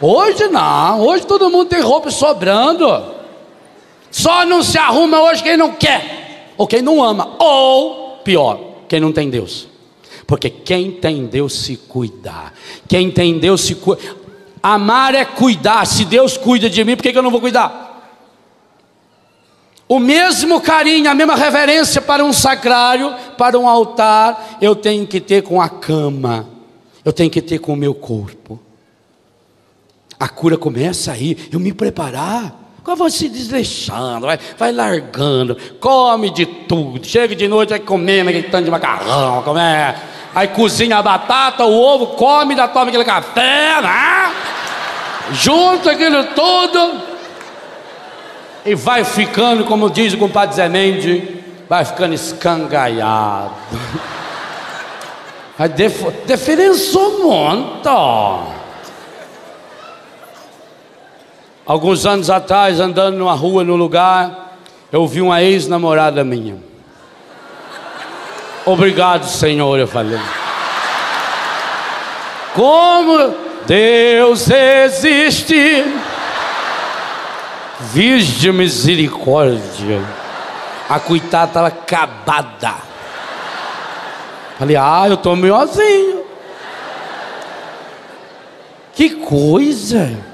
Hoje não, hoje todo mundo tem roupa sobrando. Só não se arruma hoje quem não quer, ou quem não ama, ou pior, quem não tem Deus. Porque quem tem Deus se cuida. Quem tem Deus se cuida. Amar é cuidar. Se Deus cuida de mim, por que eu não vou cuidar? O mesmo carinho, a mesma reverência para um sacrário, para um altar, eu tenho que ter com a cama, eu tenho que ter com o meu corpo. A cura começa aí, eu me preparar. Agora vai se desleixando, vai largando, come de tudo, chega de noite, vai comendo aquele tanto de macarrão, aí cozinha a batata, o ovo, come, ainda toma aquele café, né? Junta aquilo tudo. E vai ficando, como diz o compadre Zé Mendes, vai ficando escangaiado. A diferença muito. Alguns anos atrás, andando numa rua, num lugar, eu vi uma ex-namorada minha. Obrigado, Senhor, eu falei. Como Deus existe, Virgem misericórdia. A coitada estava acabada. Falei, eu estou melhorzinho. Que coisa.